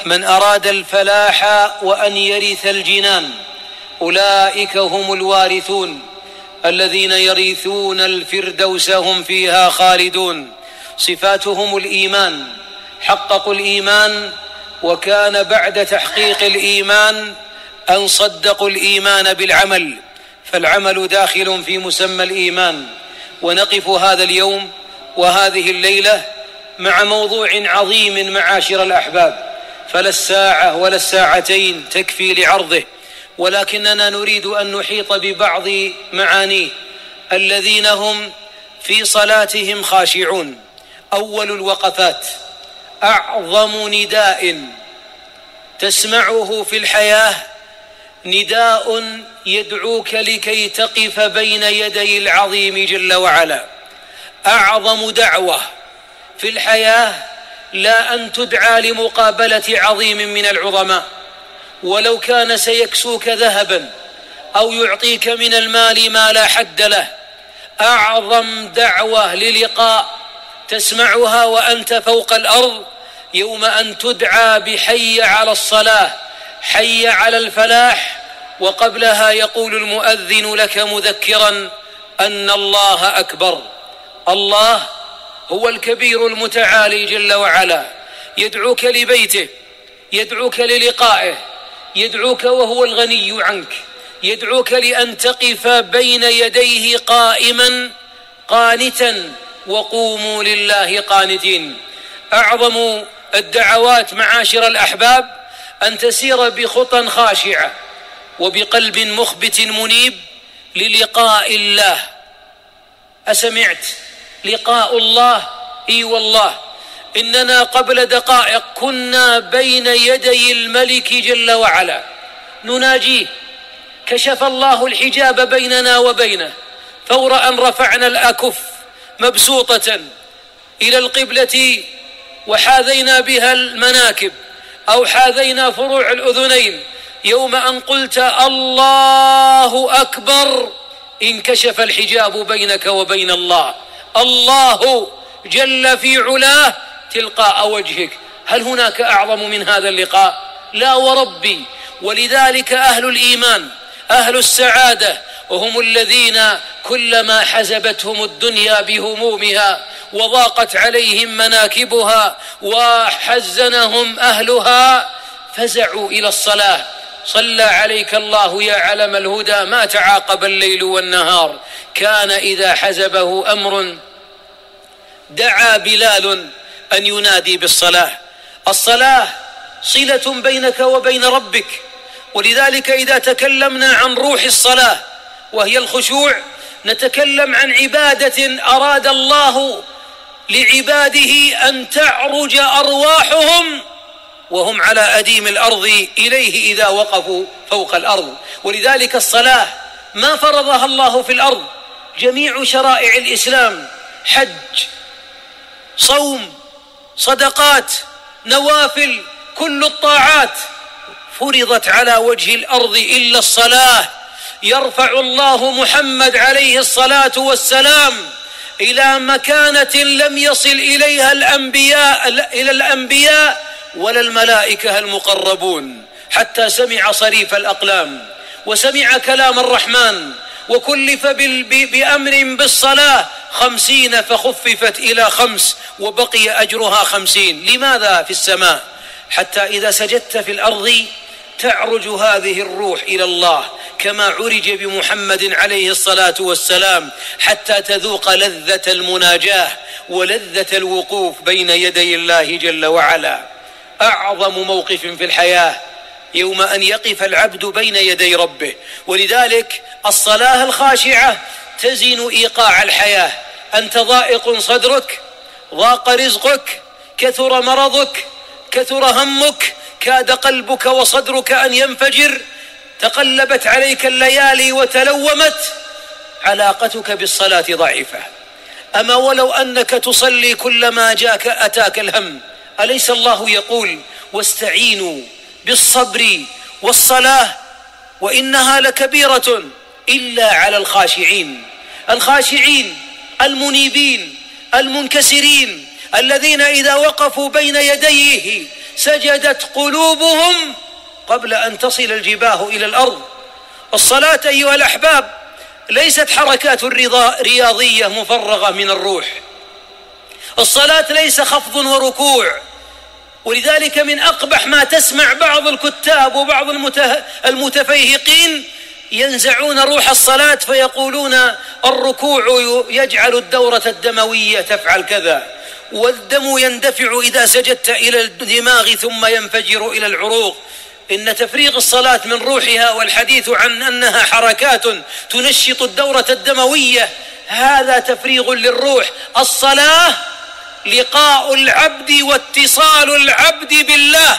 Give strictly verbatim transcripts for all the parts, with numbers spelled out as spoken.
من أراد الفلاح وأن يرث الجنان أولئك هم الوارثون الذين يرثون الفردوس هم فيها خالدون. صفاتهم الإيمان، حققوا الإيمان، وكان بعد تحقيق الإيمان أن صدقوا الإيمان بالعمل، فالعمل داخل في مسمى الإيمان. ونقف هذا اليوم وهذه الليلة مع موضوع عظيم معاشر الأحباب، فلا الساعة ولا الساعتين تكفي لعرضه، ولكننا نريد أن نحيط ببعض معانيه. الذين هم في صلاتهم خاشعون. أول الوقفات، أعظم نداء تسمعه في الحياة نداء يدعوك لكي تقف بين يدي العظيم جل وعلا. أعظم دعوة في الحياة لا أن تدعى لمقابلة عظيم من العظماء ولو كان سيكسوك ذهبا أو يعطيك من المال ما لا حد له. أعظم دعوة للقاء تسمعها وأنت فوق الأرض يوم أن تدعى بحي على الصلاة، حي على الفلاح، وقبلها يقول المؤذن لك مذكرا أن الله أكبر. الله هو الكبير المتعالي جل وعلا، يدعوك لبيته، يدعوك للقائه، يدعوك وهو الغني عنك، يدعوك لأن تقف بين يديه قائما قانتا، وقوموا لله قانتين. أعظم الدعوات معاشر الأحباب أن تسير بخطى خاشعة وبقلب مخبت منيب للقاء الله. أسمعت لقاء الله؟ إي والله، إننا قبل دقائق كنا بين يدي الملك جل وعلا نناجيه، كشف الله الحجاب بيننا وبينه، فور أن رفعنا الأكف مبسوطة إلى القبلة وحاذينا بها المناكب أو حاذينا فروع الأذنين، يوم أن قلت الله أكبر انكشف الحجاب بينك وبين الله. الله جل في علاه تلقاء وجهك. هل هناك أعظم من هذا اللقاء؟ لا وربي. ولذلك أهل الإيمان، أهل السعادة، وهم الذين كلما حزبتهم الدنيا بهمومها وضاقت عليهم مناكبها وحزنهم أهلها فزعوا إلى الصلاة. صلى عليك الله يا علم الهدى ما تعاقب الليل والنهار. كان إذا حزبه أمر دعا بلال أن ينادي بالصلاة. الصلاة صلة بينك وبين ربك، ولذلك إذا تكلمنا عن روح الصلاة وهي الخشوع نتكلم عن عبادة أراد الله لعباده أن تعرج أرواحهم وهم على أديم الأرض إليه إذا وقفوا فوق الأرض. ولذلك الصلاة ما فرضها الله في الأرض، جميع شرائع الإسلام، حج، صوم، صدقات، نوافل، كل الطاعات فرضت على وجه الأرض إلا الصلاة. يرفع الله محمد عليه الصلاة والسلام إلى مكانة لم يصل إليها الأنبياء إلى الأنبياء ولا الملائكة المقربون، حتى سمع صريف الأقلام وسمع كلام الرحمن وكلف بأمر بالصلاة خمسين فخففت إلى خمس وبقي أجرها خمسين. لماذا في السماء؟ حتى إذا سجدت في الأرض تعرج هذه الروح إلى الله كما عرج بمحمد عليه الصلاة والسلام، حتى تذوق لذة المناجاة ولذة الوقوف بين يدي الله جل وعلا. أعظم موقف في الحياة يوم أن يقف العبد بين يدي ربه. ولذلك الصلاة الخاشعة تزن إيقاع الحياة. أنت ضائق صدرك، ضاق رزقك، كثر مرضك، كثر همك، كاد قلبك وصدرك أن ينفجر، تقلبت عليك الليالي وتلومت، علاقتك بالصلاة ضعيفة. أما ولو أنك تصلي كلما جاك أتاك الهم، أليس الله يقول واستعينوا بالصبر والصلاة وإنها لكبيرة إلا على الخاشعين. الخاشعين المنيبين المنكسرين الذين إذا وقفوا بين يديه سجدت قلوبهم قبل أن تصل الجباه إلى الأرض. الصلاة أيها الأحباب ليست حركات رياضية مفرغة من الروح. الصلاة ليس خفض وركوع، ولذلك من أقبح ما تسمع بعض الكتاب وبعض المتفيهقين ينزعون روح الصلاة فيقولون الركوع يجعل الدورة الدموية تفعل كذا، والدم يندفع إذا سجدت إلى الدماغ ثم ينفجر إلى العروق. إن تفريغ الصلاة من روحها والحديث عن أنها حركات تنشط الدورة الدموية هذا تفريغ للروح. الصلاة لقاء العبد واتصال العبد بالله،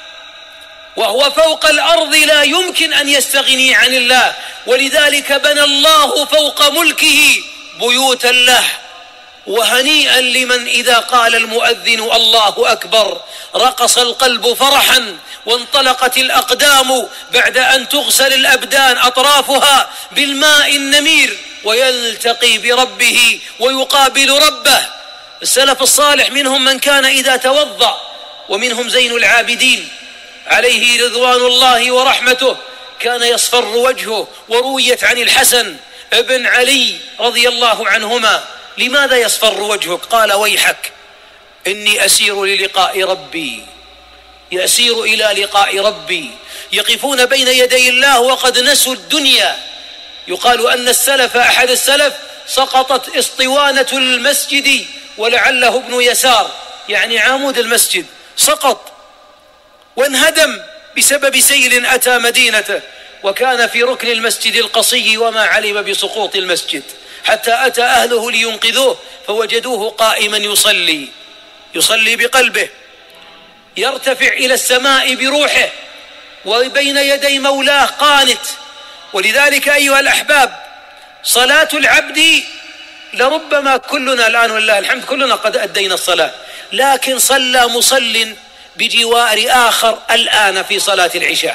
وهو فوق الأرض لا يمكن أن يستغني عن الله، ولذلك بنى الله فوق ملكه بيوتا له. وهنيئا لمن إذا قال المؤذن الله أكبر رقص القلب فرحا وانطلقت الأقدام بعد أن تغسل الأبدان أطرافها بالماء النمير ويلتقي بربه ويقابل ربه. السلف الصالح منهم من كان إذا توضأ، ومنهم زين العابدين عليه رضوان الله ورحمته كان يصفر وجهه. ورويت عن الحسن ابن علي رضي الله عنهما: لماذا يصفر وجهك؟ قال: ويحك إني أسير للقاء ربي، يسير إلى لقاء ربي. يقفون بين يدي الله وقد نسوا الدنيا. يقال أن السلف أحد السلف سقطت اسطوانة المسجد ولعله ابن يسار يعني عمود المسجد سقط وانهدم بسبب سيل أتى مدينته، وكان في ركن المسجد القصي وما علم بسقوط المسجد، حتى أتى أهله لينقذوه فوجدوه قائما يصلي يصلي بقلبه يرتفع إلى السماء بروحه وبين يدي مولاه قانت. ولذلك أيها الأحباب صلاة العبد لربما كلنا الآن والله الحمد كلنا قد أدينا الصلاة، لكن صلى مصل بجوار آخر الآن في صلاة العشاء.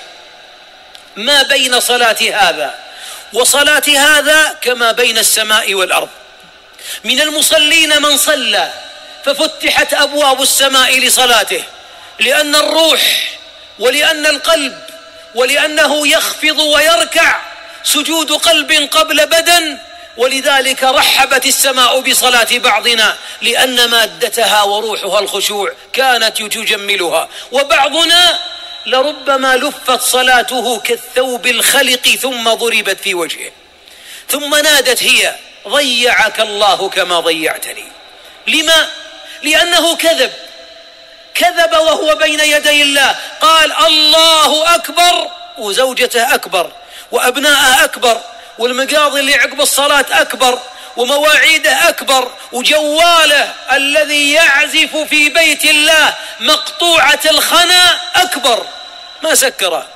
ما بين صلاة هذا وصلاة هذا كما بين السماء والأرض. من المصلين من صلى ففتحت أبواب السماء لصلاته، لأن الروح ولأن القلب ولأنه يخفض ويركع سجود قلب قبل بدن، ولذلك رحبت السماء بصلاة بعضنا لأن مادتها وروحها الخشوع كانت تجملها. وبعضنا لربما لفت صلاته كالثوب الخلق ثم ضربت في وجهه، ثم نادت هي: ضيعك الله كما ضيعتني. لما؟ لأنه كذب كذب وهو بين يدي الله، قال الله أكبر وزوجته أكبر وأبناءه أكبر والمقاضي اللي عقب الصلاة أكبر ومواعيده أكبر وجواله الذي يعزف في بيت الله مقطوعة الخنا أكبر، ما سكره.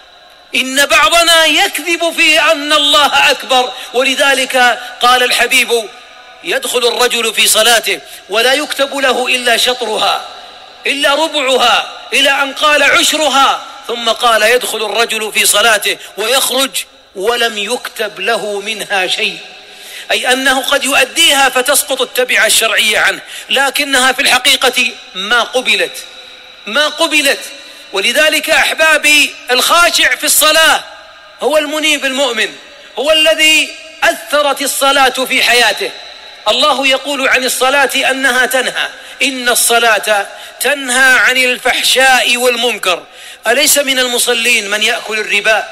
إن بعضنا يكذب في أن الله أكبر. ولذلك قال الحبيب: يدخل الرجل في صلاته ولا يكتب له إلا شطرها إلا ربعها إلى أن قال عشرها، ثم قال: يدخل الرجل في صلاته ويخرج ولم يكتب له منها شيء، أي أنه قد يؤديها فتسقط التبعة الشرعية عنه، لكنها في الحقيقة ما قبلت ما قبلت. ولذلك أحبابي الخاشع في الصلاة هو المنيب المؤمن، هو الذي أثرت الصلاة في حياته. الله يقول عن الصلاة أنها تنهى، إن الصلاة تنهى عن الفحشاء والمنكر. أليس من المصلين من يأكل الربا؟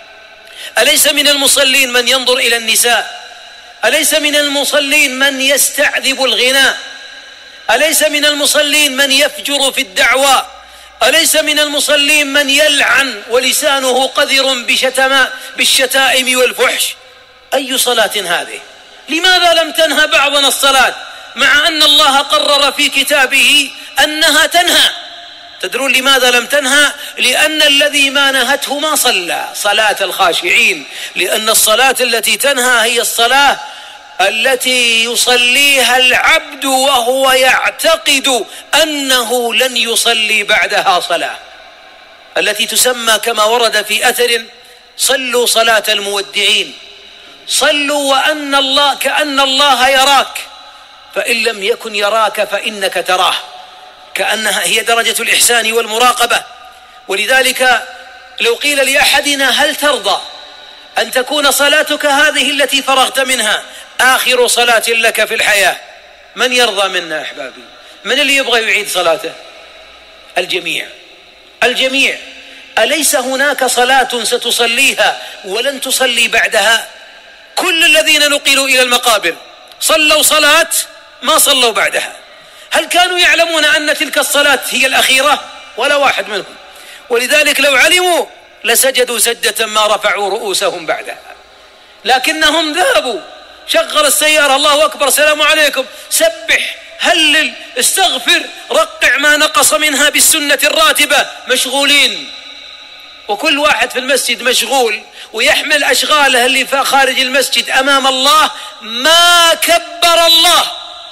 أليس من المصلين من ينظر إلى النساء؟ أليس من المصلين من يستعذب الغناء؟ أليس من المصلين من يفجر في الدعوى؟ أليس من المصلين من يلعن ولسانه قذر بشتما بالشتائم والفحش؟ أي صلاة هذه؟ لماذا لم تنهى بعضنا الصلاة مع أن الله قرر في كتابه أنها تنهى؟ تدرون لماذا لم تنهى؟ لأن الذي ما نهته ما صلى صلاة الخاشعين، لأن الصلاة التي تنهى هي الصلاة التي يصليها العبد وهو يعتقد أنه لن يصلي بعدها صلاة، التي تسمى كما ورد في أثر: صلوا صلاة المودعين، صلوا وأن الله كأن الله يراك، فإن لم يكن يراك فإنك تراه. كأنها هي درجة الإحسان والمراقبة. ولذلك لو قيل لأحدنا هل ترضى أن تكون صلاتك هذه التي فرغت منها آخر صلاة لك في الحياة؟ من يرضى منا أحبابي؟ من اللي يبغى يعيد صلاته؟ الجميع الجميع. أليس هناك صلاة ستصليها ولن تصلي بعدها؟ كل الذين نقلوا إلى المقابر صلوا صلاة ما صلوا بعدها. هل كانوا يعلمون أن تلك الصلاة هي الأخيرة؟ ولا واحد منهم. ولذلك لو علموا لسجدوا سجدة ما رفعوا رؤوسهم بعدها، لكنهم ذهبوا شغل السيارة، الله أكبر، سلام عليكم، سبح، هلل، استغفر، رقع ما نقص منها بالسنة الراتبة، مشغولين. وكل واحد في المسجد مشغول ويحمل أشغاله اللي خارج المسجد أمام الله. ما كبر الله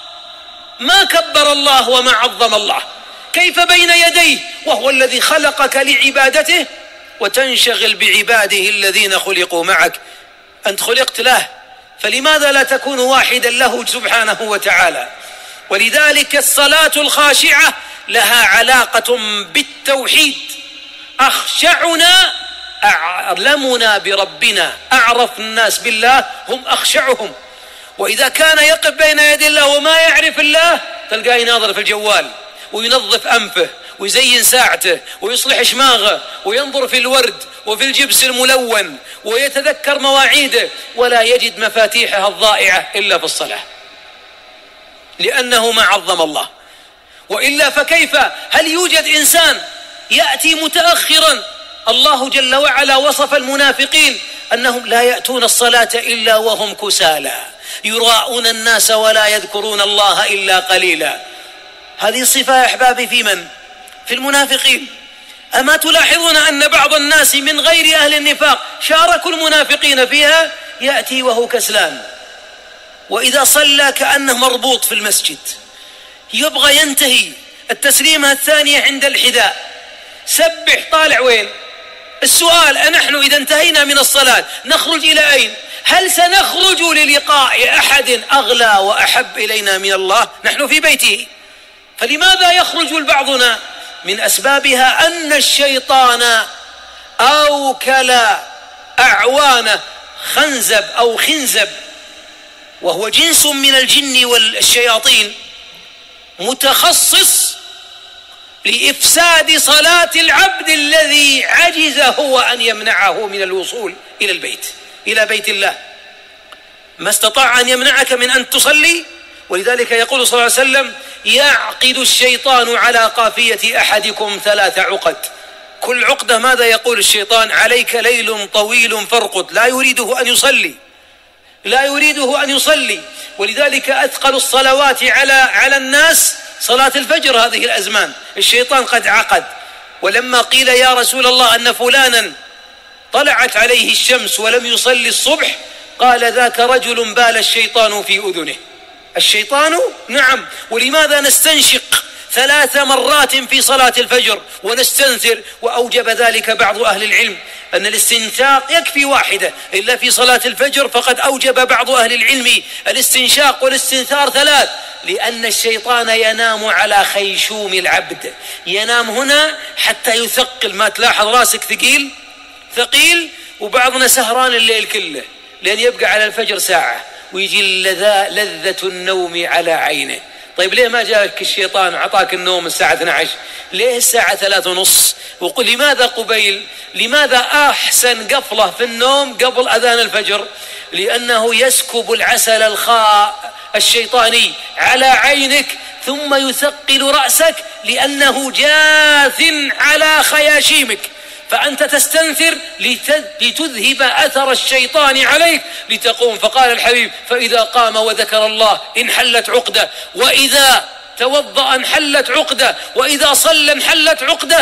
ما كبر الله وما عظم الله. كيف بين يديه وهو الذي خلقك لعبادته وتنشغل بعباده الذين خلقوا معك؟ أنت خلقت له، فلماذا لا تكون واحدا له سبحانه وتعالى؟ ولذلك الصلاة الخاشعة لها علاقة بالتوحيد. أخشعنا أعلمنا بربنا، أعرف الناس بالله هم أخشعهم. وإذا كان يقف بين يدي الله وما يعرف الله تلقاه يناظر في الجوال وينظف أنفه ويزين ساعته ويصلح شماغه وينظر في الورد وفي الجبس الملون ويتذكر مواعيده، ولا يجد مفاتيحها الضائعة إلا في الصلاة، لأنه ما عظم الله. وإلا فكيف؟ هل يوجد إنسان يأتي متأخرا؟ الله جل وعلا وصف المنافقين أنهم لا يأتون الصلاة إلا وهم كسالى يراءون الناس ولا يذكرون الله إلا قليلا. هذه الصفة يا أحبابي في من؟ في المنافقين. أما تلاحظون أن بعض الناس من غير أهل النفاق شاركوا المنافقين فيها؟ يأتي وهو كسلان، وإذا صلى كأنه مربوط في المسجد، يبغى ينتهي التسليمة الثانية عند الحذاء، سبح، طالع وين؟ السؤال أنحن إذا انتهينا من الصلاة نخرج إلى أين؟ هل سنخرج للقاء أحد أغلى وأحب إلينا من الله؟ نحن في بيته. فلماذا يخرج بعضنا؟ من أسبابها أن الشيطان أوكل أعوانه، خنزب أو خنزب وهو جنس من الجن والشياطين متخصص لإفساد صلاة العبد الذي عجز هو أن يمنعه من الوصول إلى البيت، إلى بيت الله. ما استطاع أن يمنعك من أن تصلي. ولذلك يقول صلى الله عليه وسلم: يعقد الشيطان على قافية أحدكم ثلاث عقد. كل عقدة ماذا يقول الشيطان؟ عليك ليل طويل فارقد. لا يريده أن يصلي، لا يريده أن يصلي. ولذلك أثقل الصلوات على على الناس صلاة الفجر هذه الأزمان. الشيطان قد عقد. ولما قيل يا رسول الله أن فلانا طلعت عليه الشمس ولم يصلي الصبح، قال: ذاك رجل بال الشيطان في أذنه. الشيطان نعم. ولماذا نستنشق ثلاث مرات في صلاة الفجر ونستنثر؟ وأوجب ذلك بعض أهل العلم أن الاستنشاق يكفي واحدة، إلا في صلاة الفجر فقد أوجب بعض أهل العلم الاستنشاق والاستنثار ثلاث، لأن الشيطان ينام على خيشوم العبد، ينام هنا حتى يثقل. ما تلاحظ راسك ثقيل ثقيل وبعضنا سهران الليل كله لأن يبقى على الفجر ساعة ويجي لذة النوم على عينه. طيب ليه ما جاءك الشيطان عطاك النوم الساعة اثنتي عشرة؟ ليه الساعة ثلاثة ونص؟ وقل لماذا قبيل؟ لماذا أحسن قفلة في النوم قبل أذان الفجر؟ لأنه يسكب العسل الخاء الشيطاني على عينك ثم يثقل رأسك لأنه جاث على خياشيمك، فأنت تستنثر لتذهب أثر الشيطان عليك لتقوم. فقال الحبيب: فإذا قام وذكر الله انحلت عقدة، وإذا توضأ انحلت عقدة، وإذا صلى انحلت عقدة،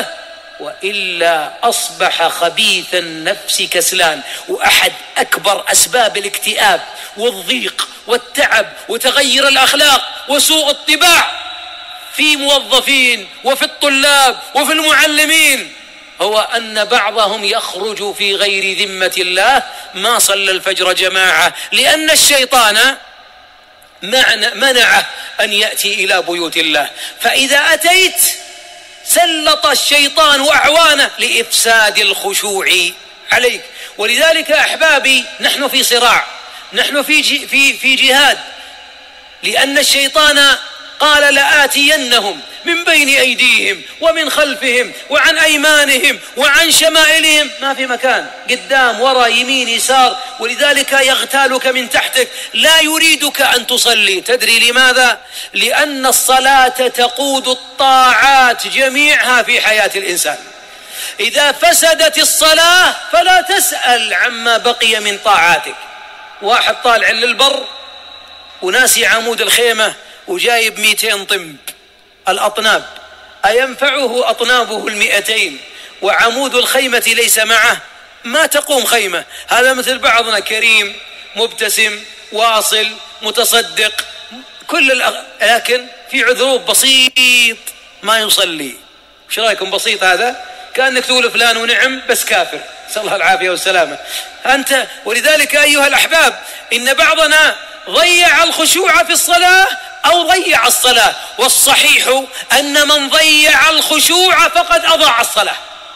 وإلا أصبح خبيث النفس كسلان. وأحد أكبر أسباب الاكتئاب والضيق والتعب وتغير الأخلاق وسوء الطباع في موظفين وفي الطلاب وفي المعلمين هو أن بعضهم يخرج في غير ذمة الله، ما صلى الفجر جماعة، لأن الشيطان منعه أن يأتي إلى بيوت الله. فإذا أتيت سلط الشيطان وأعوانه لإفساد الخشوع عليك. ولذلك أحبابي نحن في صراع، نحن في في في جهاد، لأن الشيطان قال لآتينهم من بين أيديهم ومن خلفهم وعن أيمانهم وعن شمائلهم، ما في مكان، قدام ورا يمين يسار. ولذلك يغتالك من تحتك، لا يريدك أن تصلي. تدري لماذا؟ لأن الصلاة تقود الطاعات جميعها في حياة الإنسان. إذا فسدت الصلاة فلا تسأل عما بقي من طاعاتك. واحد طالع للبر وناسي عمود الخيمة وجايب مئتين طنب الأطناب، أينفعه أطنابه المئتين وعمود الخيمة ليس معه؟ ما تقوم خيمة. هذا مثل بعضنا، كريم مبتسم واصل متصدق كل الأغ... لكن في عذروب بسيط ما يصلي. وش رأيكم بسيط هذا؟ كأنك تقول فلان ونعم بس كافر، نسأل الله العافية والسلامة أنت. ولذلك أيها الأحباب إن بعضنا ضيع الخشوع في الصلاة أو ضيع الصلاة، والصحيح أن من ضيع الخشوع فقد أضاع الصلاة،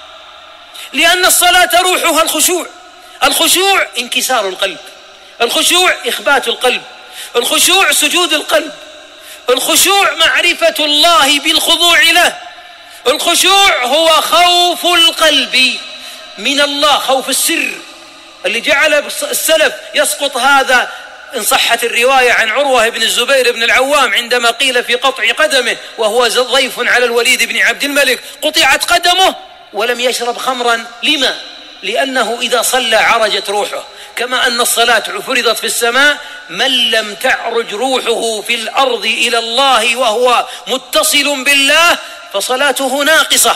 لأن الصلاة روحها الخشوع. الخشوع انكسار القلب، الخشوع إخبات القلب، الخشوع سجود القلب، الخشوع معرفة الله بالخضوع له، الخشوع هو خوف القلب من الله، خوف السر اللي جعل السلف يسقط هذا إن صحت الرواية عن عروة بن الزبير بن العوام عندما قيل في قطع قدمه وهو ضيف على الوليد بن عبد الملك، قطعت قدمه ولم يشرب خمرا. لما؟ لأنه إذا صلى عرجت روحه. كما أن الصلاة فرضت في السماء، من لم تعرج روحه في الأرض إلى الله وهو متصل بالله فصلاته ناقصة.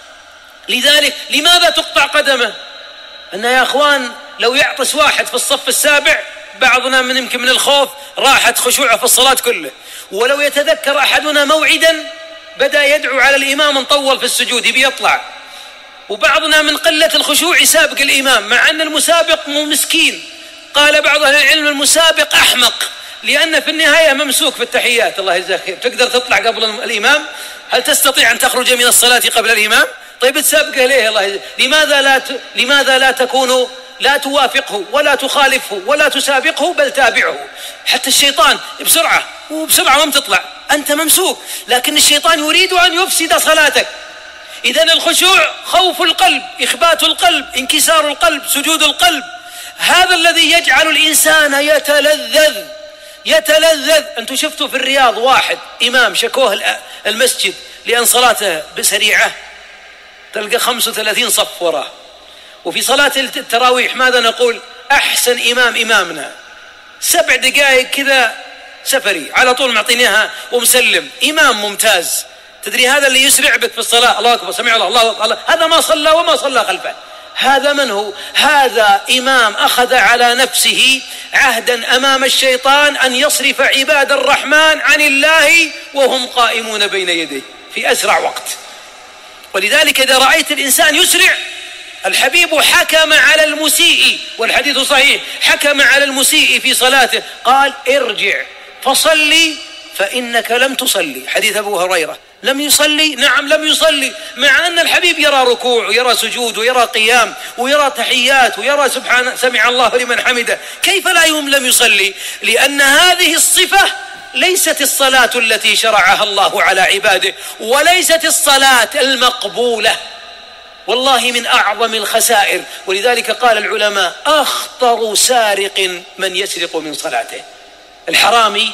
لذلك لماذا تقطع قدمه؟ أن يا أخوان لو يعطس واحد في الصف السابع، بعضنا من يمكن من الخوف راحت خشوعه في الصلاة كله. ولو يتذكر أحدنا موعدا بدأ يدعو على الإمام نطول في السجود يبي يطلع، وبعضنا من قلة الخشوع يسابق الإمام، مع أن المسابق مو مسكين. قال بعض أهل العلم المسابق أحمق، لأن في النهاية ممسوك في التحيات، الله يجزاك خير، تقدر تطلع قبل الإمام؟ هل تستطيع أن تخرج من الصلاة قبل الإمام؟ طيب تسابقه ليه؟ الله يجزاك. لماذا لا ت... لماذا لا تكون لا توافقه ولا تخالفه ولا تسابقه بل تابعه؟ حتى الشيطان بسرعة وبسرعة وما تطلع، أنت ممسوك، لكن الشيطان يريد أن يفسد صلاتك. إذن الخشوع خوف القلب، إخبات القلب، انكسار القلب، سجود القلب، هذا الذي يجعل الإنسان يتلذذ يتلذذ. أنتم شفتوا في الرياض واحد إمام شكوه المسجد لأن صلاته بسريعة، تلقى خمسة وثلاثين صف وراه. وفي صلاة التراويح ماذا نقول؟ أحسن إمام إمامنا، سبع دقائق كذا سفري على طول معطينيها ومسلم، إمام ممتاز. تدري هذا اللي يسرع بك في الصلاة، الله أكبر سمع الله الله أكبر، هذا ما صلى وما صلى خلفه. هذا من هو؟ هذا إمام أخذ على نفسه عهدا أمام الشيطان أن يصرف عباد الرحمن عن الله وهم قائمون بين يديه في أسرع وقت. ولذلك إذا رأيت الإنسان يسرع، الحبيب حكم على المسيء، والحديث صحيح، حكم على المسيء في صلاته قال ارجع فصلي فإنك لم تصلي. حديث أبو هريرة، لم يصلي، نعم لم يصلي، مع أن الحبيب يرى ركوع ويرى سجود ويرى قيام ويرى تحيات ويرى سبحان سمع الله لمن حمده، كيف لا يوم لم يصلي؟ لأن هذه الصفة ليست الصلاة التي شرعها الله على عباده، وليست الصلاة المقبولة، والله من أعظم الخسائر. ولذلك قال العلماء أخطر سارق من يسرق من صلاته. الحرامي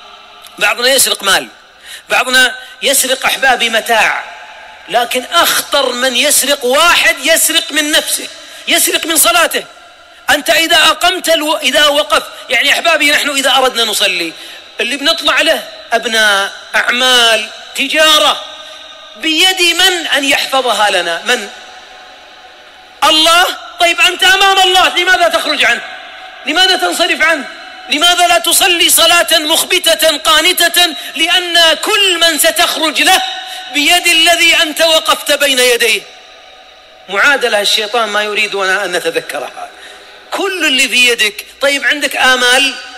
بعضنا يسرق مال، بعضنا يسرق أحبابي متاع، لكن أخطر من يسرق واحد يسرق من نفسه، يسرق من صلاته. أنت إذا أقمت الو... إذا وقف، يعني أحبابي نحن إذا أردنا نصلي اللي بنطلع له أبناء، أعمال، تجارة، بيد من أن يحفظها لنا؟ من؟ الله. طيب أنت أمام الله، لماذا تخرج عنه؟ لماذا تنصرف عنه؟ لماذا لا تصلي صلاة مخبتة قانتة؟ لأن كل من ستخرج له بيد الذي أنت وقفت بين يديه. معادلة الشيطان ما يريد أن نتذكرها. كل اللي في يدك. طيب عندك آمال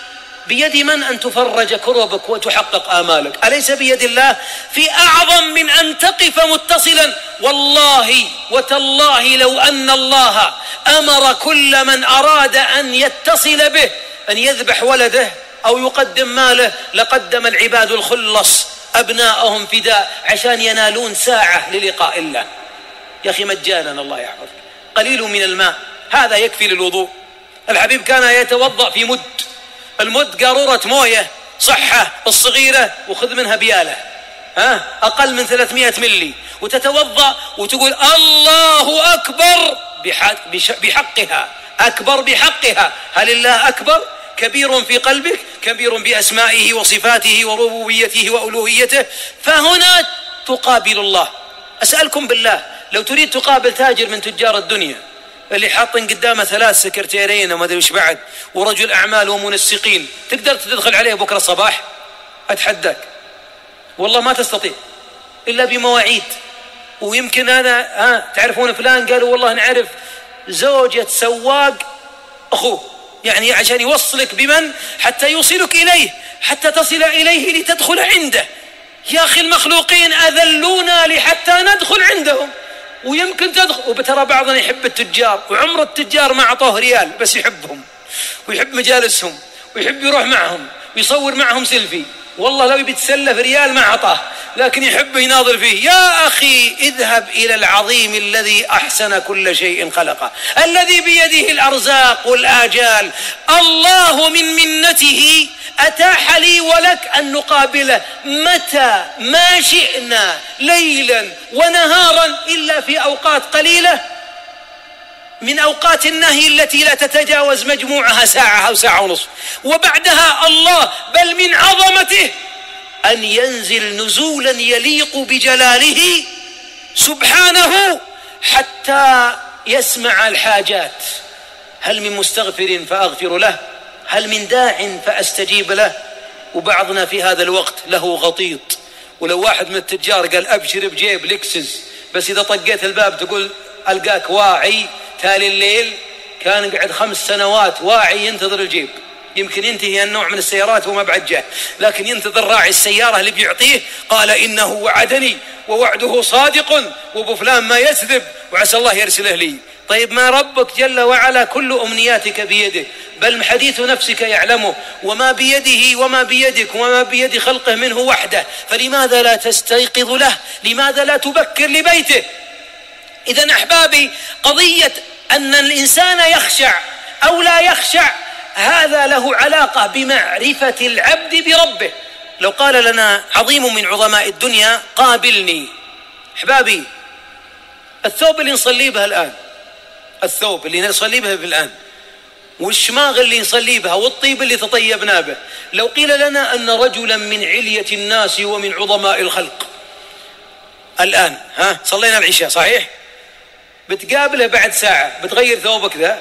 بيد من أن تفرج كربك وتحقق آمالك؟ أليس بيد الله؟ في أعظم من أن تقف متصلا. والله وتالله لو أن الله أمر كل من أراد أن يتصل به أن يذبح ولده أو يقدم ماله لقدم العباد الخلص أبناءهم فداء عشان ينالون ساعة للقاء الله. يا أخي مجانا الله يحفظك، قليل من الماء هذا يكفي للوضوء. الحبيب كان يتوضأ في مد، المد قارورة موية صحة الصغيرة وخذ منها بيالة، ها أقل من ثلاثمائة ملي، وتتوضأ وتقول الله أكبر بحقها، أكبر بحقها. هل الله أكبر؟ كبير في قلبك، كبير بأسمائه وصفاته وربوبيته وألوهيته، فهنا تقابل الله. أسألكم بالله، لو تريد تقابل تاجر من تجار الدنيا اللي حاطين قدامه ثلاث سكرتيرين وما ادري وش بعد ورجل أعمال ومنسقين، تقدر تدخل عليه بكرة الصباح؟ أتحداك والله ما تستطيع إلا بمواعيد. ويمكن أنا ها تعرفون فلان؟ قالوا والله نعرف زوجة سواق أخوه، يعني عشان يوصلك بمن حتى يوصلك إليه، حتى تصل إليه لتدخل عنده. يا أخي المخلوقين أذلونا لحتى ندخل عندهم، ويمكن تدخل. وبترى بعضنا يحب التجار وعمر التجار ما أعطوه ريال، بس يحبهم ويحب مجالسهم ويحب يروح معهم ويصور معهم سيلفي. والله لو بيتسلف ريال ما أعطاه، لكن يحب يناظر فيه. يا أخي اذهب إلى العظيم الذي أحسن كل شيء خلقه، الذي بيده الأرزاق والآجال. الله من منته أتاح لي ولك أن نقابله متى ما شئنا، ليلا ونهارا، إلا في أوقات قليلة من أوقات النهي التي لا تتجاوز مجموعها ساعة أو ساعة ونصف. وبعدها الله بل من عظمته أن ينزل نزولا يليق بجلاله سبحانه حتى يسمع الحاجات. هل من مستغفر فأغفر له؟ هل من داع فأستجيب له؟ وبعضنا في هذا الوقت له غطيط، ولو واحد من التجار قال أبشر بجيب لكسس، بس إذا طقيت الباب تقول ألقاك واعي تالي الليل، كان قعد خمس سنوات واعي ينتظر الجيب. يمكن ينتهي النوع من السيارات وما بعد جاه، لكن ينتظر راعي السيارة اللي بيعطيه. قال إنه وعدني ووعده صادق وابو فلان ما يكذب وعسى الله يرسله لي. طيب ما ربك جل وعلا كل أمنياتك بيده، بل حديث نفسك يعلمه، وما بيده وما بيدك وما بيد خلقه منه وحده، فلماذا لا تستيقظ له؟ لماذا لا تبكر لبيته؟ إذن أحبابي، قضية أن الإنسان يخشع أو لا يخشع هذا له علاقة بمعرفة العبد بربه. لو قال لنا عظيم من عظماء الدنيا قابلني، أحبابي الثوب اللي نصلي بها الآن، الثوب اللي نصلي بها الآن، والشماغ اللي نصلي بها، والطيب اللي تطيبنا به، لو قيل لنا أن رجلا من علية الناس ومن عظماء الخلق الآن، ها صلينا العشاء صحيح، بتقابله بعد ساعة، بتغير ثوبك ذا؟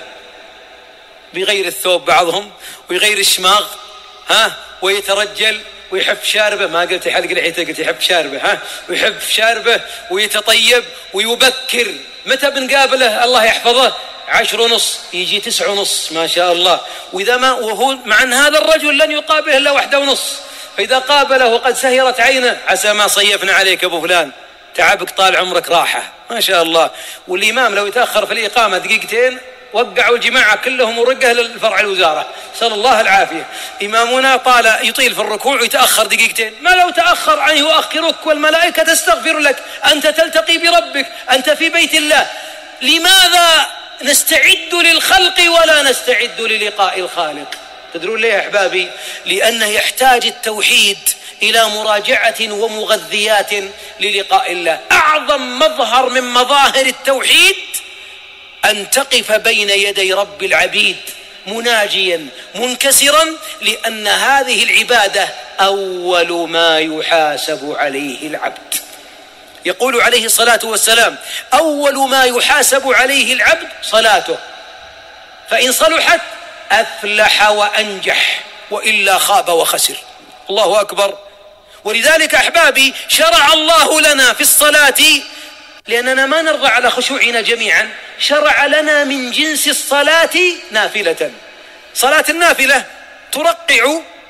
بيغير الثوب بعضهم ويغير الشماغ، ها ويترجل ويحف شاربه، ما قلت حلق لحيته قلت يحف شاربه، ها ويحف شاربه ويتطيب ويبكر. متى بنقابله الله يحفظه؟ عشر ونص، يجي تسع ونص ما شاء الله. وإذا ما وهو مع أن هذا الرجل لن يقابله إلا واحدة ونص، فإذا قابله وقد سهرت عينه عسى ما صيفنا عليك أبو فلان، تعبك طال عمرك راحة ما شاء الله. والإمام لو يتأخر في الإقامة دقيقتين وقعوا الجماعة كلهم ورقه للفرع الوزارة، صلى الله العافية. إمامنا طال يطيل في الركوع ويتأخر دقيقتين، ما لو تأخر عنه يؤخرك والملائكة تستغفر لك، أنت تلتقي بربك، أنت في بيت الله. لماذا نستعد للخلق ولا نستعد للقاء الخالق؟ تدرون ليه يا أحبابي؟ لأنه يحتاج التوحيد إلى مراجعة ومغذيات للقاء الله. أعظم مظهر من مظاهر التوحيد أن تقف بين يدي رب العبيد مناجيا منكسرا، لأن هذه العبادة أول ما يحاسب عليه العبد. يقول عليه الصلاة والسلام: أول ما يحاسب عليه العبد صلاته، فإن صلحت أفلح وأنجح، وإلا خاب وخسر. الله أكبر. ولذلك أحبابي شرع الله لنا في الصلاة، لأننا ما نرضى على خشوعنا جميعا، شرع لنا من جنس الصلاة نافلة. صلاة النافلة ترقع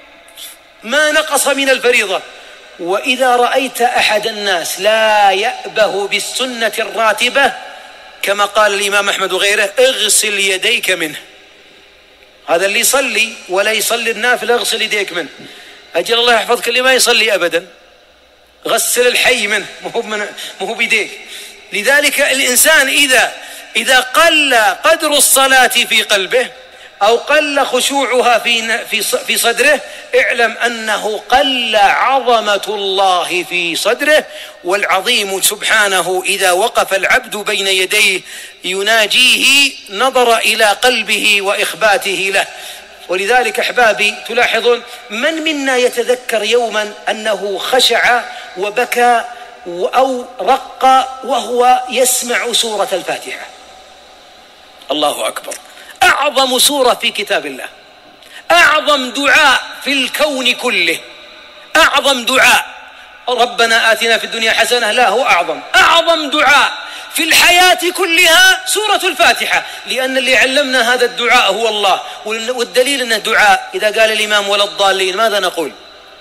ما نقص من الفريضة. وإذا رأيت أحد الناس لا يأبه بالسنة الراتبة كما قال الإمام أحمد وغيره اغسل يديك منه. هذا اللي يصلي ولا يصلي النافلة اغسل يديك منه. أجل الله يحفظك اللي ما يصلي أبدا غسل الحي منه مو من مو بيديك. لذلك الإنسان إذا إذا قل قدر الصلاة في قلبه أو قل خشوعها في في في صدره اعلم أنه قل عظمة الله في صدره. والعظيم سبحانه إذا وقف العبد بين يديه يناجيه نظر إلى قلبه وإخباته له. ولذلك أحبابي تلاحظون من منا يتذكر يوما أنه خشع وبكى أو رق وهو يسمع سورة الفاتحة؟ الله أكبر، أعظم سورة في كتاب الله، أعظم دعاء في الكون كله، أعظم دعاء. ربنا آتنا في الدنيا حسنة، لا هو أعظم أعظم دعاء في الحياة كلها سورة الفاتحة، لأن اللي علمنا هذا الدعاء هو الله. والدليل أنه دعاء. إذا قال الإمام ولا الضالين ماذا نقول؟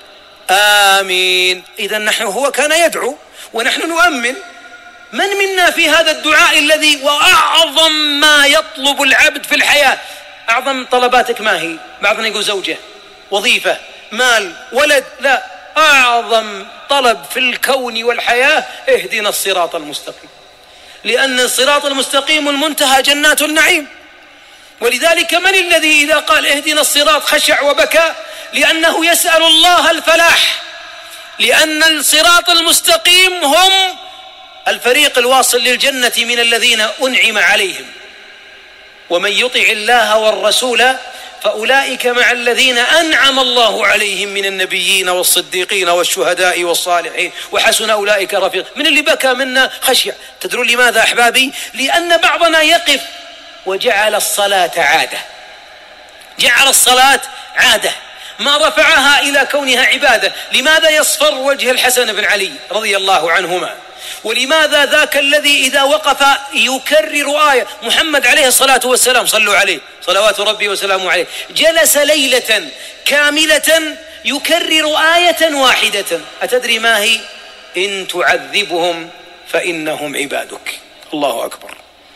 آمين. إذا نحن هو كان يدعو ونحن نؤمن. من منا في هذا الدعاء الذي وأعظم ما يطلب العبد في الحياة؟ أعظم طلباتك ما هي؟ بعضنا يقول زوجة، وظيفة، مال، ولد. لا، أعظم طلب في الكون والحياة اهدنا الصراط المستقيم، لأن الصراط المستقيم المنتهى جنات النعيم. ولذلك من الذي إذا قال اهدنا الصراط خشع وبكى؟ لأنه يسأل الله الفلاح، لأن الصراط المستقيم هم الفريق الواصل للجنة من الذين أنعم عليهم. ومن يطع الله والرسول فأولئك مع الذين أنعم الله عليهم من النبيين والصديقين والشهداء والصالحين وحسن أولئك رفيق. من اللي بكى منا خشية. تدرون لماذا أحبابي؟ لأن بعضنا يقف وجعل الصلاة عادة، جعل الصلاة عادة ما رفعها إلى كونها عبادة. لماذا يصفر وجه الحسن بن علي رضي الله عنهما؟ ولماذا ذاك الذي إذا وقف يكرر آية؟ محمد عليه الصلاة والسلام صلوا عليه صلوات ربي وسلامه عليه جلس ليلة كاملة يكرر آية واحدة. أتدري ما هي؟ إن تعذبهم فإنهم عبادك. الله أكبر.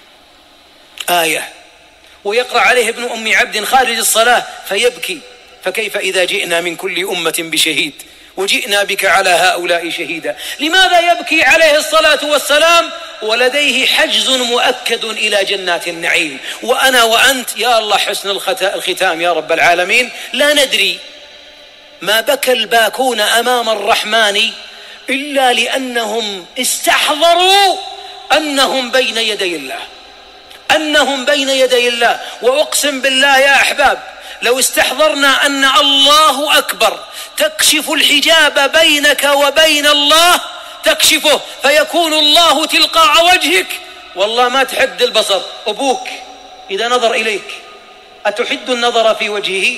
آية. ويقرأ عليه ابن أم عبد خارج الصلاة فيبكي فكيف إذا جئنا من كل أمة بشهيد وجئنا بك على هؤلاء شهيدا. لماذا يبكي عليه الصلاة والسلام ولديه حجز مؤكد إلى جنات النعيم؟ وأنا وأنت يا الله حسن الختام يا رب العالمين لا ندري ما بكى الباكون أمام الرحمن إلا لأنهم استحضروا أنهم بين يدي الله، أنهم بين يدي الله. وأقسم بالله يا أحباب لو استحضرنا أن الله أكبر تكشف الحجاب بينك وبين الله، تكشفه فيكون الله تلقاء وجهك، والله ما تحد البصر. أبوك إذا نظر إليك أتحد النظر في وجهه؟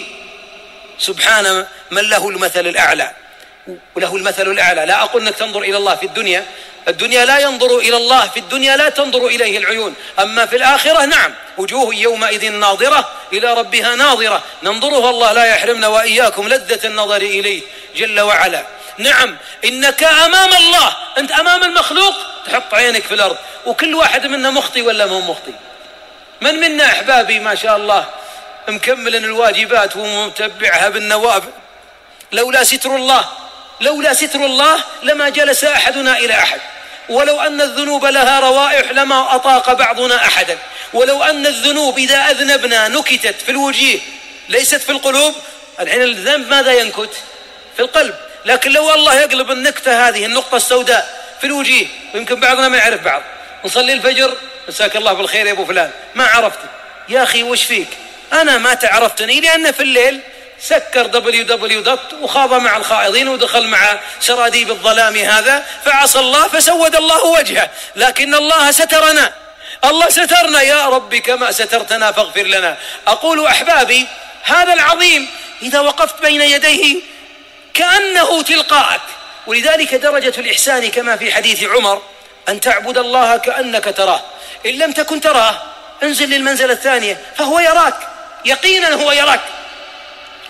سبحان من له المثل الأعلى، وله المثل الأعلى. لا أقول أنك تنظر إلى الله في الدنيا، الدنيا لا ينظر إلى الله، في الدنيا لا تنظر إليه العيون، أما في الآخرة نعم، وجوه يومئذ ناظرة إلى ربها ناظرة، ننظره الله لا يحرمنا وإياكم لذة النظر إليه جل وعلا. نعم إنك أمام الله، أنت أمام المخلوق تحط عينك في الأرض، وكل واحد منا مخطي ولا ما مخطي؟ من منا أحبابي ما شاء الله مكمل الواجبات ومتبعها بالنوافل؟ لولا ستر الله، لولا ستر الله لما جلس أحدنا إلى أحد، ولو أن الذنوب لها روائح لما أطاق بعضنا أحدا، ولو أن الذنوب إذا أذنبنا نكتت في الوجيه ليست في القلوب. الحين الذنب ماذا ينكت؟ في القلب. لكن لو الله يقلب النكتة هذه النقطة السوداء في الوجيه، ويمكن بعضنا ما يعرف بعض، نصلي الفجر مساك الله بالخير يا أبو فلان ما عرفتك، يا أخي وش فيك؟ أنا ما تعرفتني لأن في الليل سكر دبليو دبليو دوت وخاض مع الخائضين ودخل مع سراديب الظلام هذا فعصى الله فسود الله وجهه. لكن الله سترنا، الله سترنا يا ربي كما سترتنا فاغفر لنا. أقول أحبابي هذا العظيم إذا وقفت بين يديه كأنه تلقاءك. ولذلك درجة الإحسان كما في حديث عمر أن تعبد الله كأنك تراه، إن لم تكن تراه انزل للمنزلة الثانية فهو يراك، يقينا هو يراك.